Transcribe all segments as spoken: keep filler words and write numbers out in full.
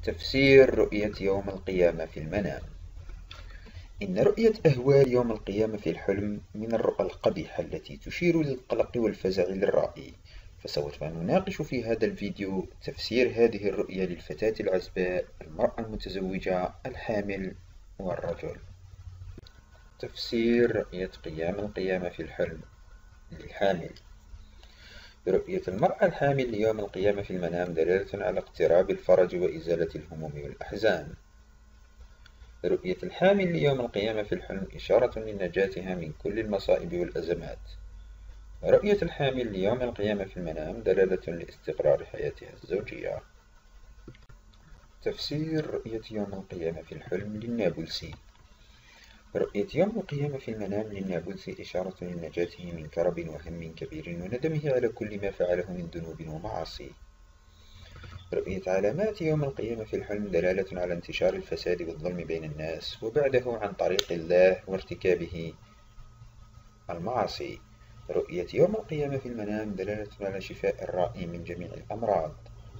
تفسير رؤية يوم القيامة في المنام. إن رؤية أهوال يوم القيامة في الحلم من الرؤى القبيحة التي تشير للقلق والفزع للرائي، فسوف نناقش في هذا الفيديو تفسير هذه الرؤية للفتاة العزباء، المرأة المتزوجة، الحامل، والرجل. تفسير رؤية قيام القيامة في الحلم للحامل. رؤية المرأة الحامل ليوم القيامة في المنام دلالة على اقتراب الفرج وإزالة الهموم والأحزان. رؤية الحامل ليوم القيامة في الحلم إشارة لنجاتها من كل المصائب والأزمات. رؤية الحامل ليوم القيامة في المنام دلالة لاستقرار حياتها الزوجية. تفسير رؤية يوم القيامة في الحلم للنابلسي. رؤية يوم القيامة في المنام للنابلسي إشارة لنجاته من كرب وهم كبير وندمه على كل ما فعله من ذنوب ومعاصي. رؤية علامات يوم القيامة في الحلم دلالة على انتشار الفساد والظلم بين الناس وبعده عن طريق الله وارتكابه المعاصي. رؤية يوم القيامة في المنام دلالة على شفاء الرائي من جميع الأمراض.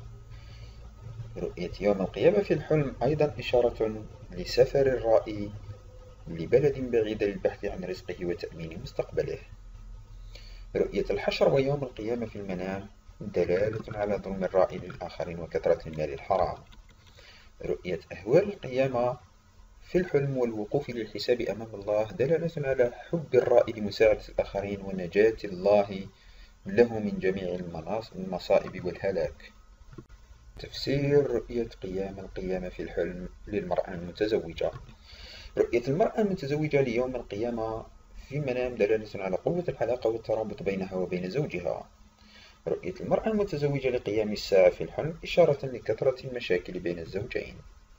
رؤية يوم القيامة في الحلم أيضا إشارة لسفر الرائي لبلد بعيد للبحث عن رزقه وتأمين مستقبله. رؤية الحشر ويوم القيامة في المنام دلالة على ظلم الرائي للآخرين وكثرة المال الحرام. رؤية أهوال القيامة في الحلم والوقوف للحساب أمام الله دلالة على حب الرائي لمساعدة الآخرين ونجاة الله له من جميع المصائب والهلاك. تفسير رؤية قيام القيامة في الحلم للمرأة المتزوجة. رؤية المرأة المتزوجة ليوم القيامة في المنام دلالة على قوة العلاقة والترابط بينها وبين زوجها. رؤية المرأة المتزوجة لقيام الساعة في الحلم إشارة لكثرة المشاكل بين الزوجين.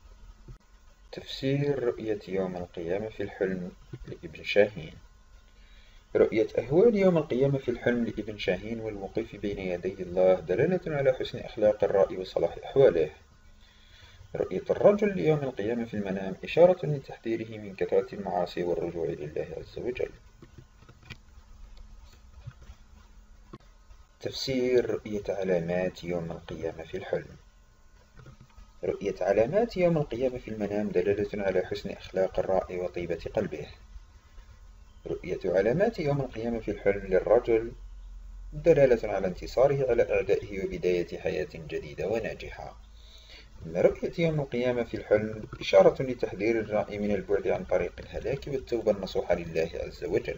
تفسير رؤية يوم القيامة في الحلم لابن شاهين. رؤية أهوال يوم القيامة في الحلم لابن شاهين والوقوف بين يدي الله دلالة على حسن أخلاق الرائي وصلاح أحواله. رؤية الرجل ليوم القيامة في المنام إشارة لتحذيره من كثرة المعاصي والرجوع لله عز وجل. تفسير رؤية علامات يوم القيامة في الحلم. رؤية علامات يوم القيامة في المنام دلالة على حسن أخلاق الرائي وطيبة قلبه. رؤية علامات يوم القيامة في الحلم للرجل دلالة على انتصاره على أعدائه وبداية حياة جديدة وناجحة. أما رؤية يوم القيامة في الحلم إشارة لتحذير الرائي من البعد عن طريق الهلاك والتوبة النصوحة لله عز وجل.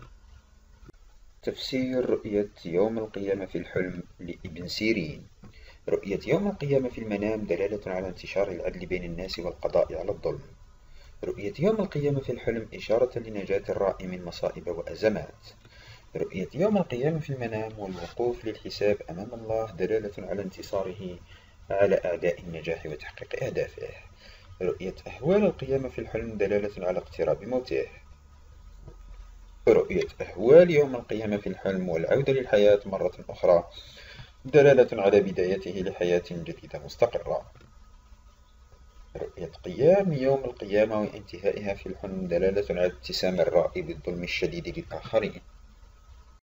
تفسير رؤية يوم القيامة في الحلم لابن سيرين. رؤية يوم القيامة في المنام دلالة على انتشار العدل بين الناس والقضاء على الظلم. رؤية يوم القيامة في الحلم إشارة لنجاة الرائي من مصائب وأزمات. رؤية يوم القيامة في المنام والوقوف للحساب أمام الله دلالة على انتصاره على أعداء النجاح وتحقيق أهدافه. رؤية أهوال القيامة في الحلم دلالة على اقتراب موته. رؤية أهوال يوم القيامة في الحلم والعودة للحياة مرة أخرى دلالة على بدايته لحياة جديدة مستقرة. رؤية قيام يوم القيامة وانتهائها في الحلم دلالة على اتسام الرائي بالظلم الشديد للآخرين.